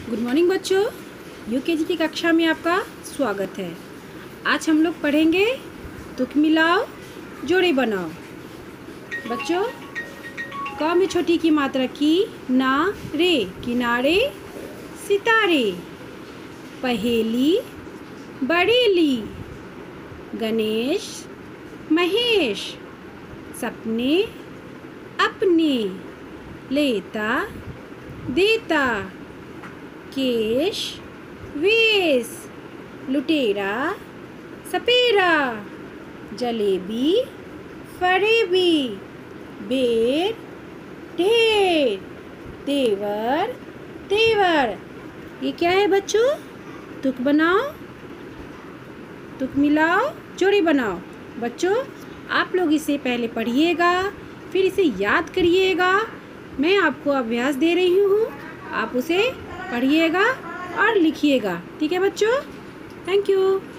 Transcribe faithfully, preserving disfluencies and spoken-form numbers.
Good morning बच्चों, UKG की कक्षा में आपका स्वागत है। आज हम लोग पढ़ेंगे तुक मिलाओ जोड़े बनाओ। बच्चों, क में छोटी की मात्रा की, ना रे किनारे सितारे, पहेली बड़ेली, गणेश महेश, सपने अपने, लेता देता, केश वेश, लुटेरा सपेरा, जलेबी फरेबी, बेर ढेर, तेवर तेवर। ये क्या है बच्चों? तुक बनाओ, तुक मिलाओ जोड़ी बनाओ। बच्चों, आप लोग इसे पहले पढ़िएगा, फिर इसे याद करिएगा। मैं आपको अभ्यास दे रही हूँ, आप उसे पढ़िएगा और लिखिएगा। ठीक है बच्चों? Thank you.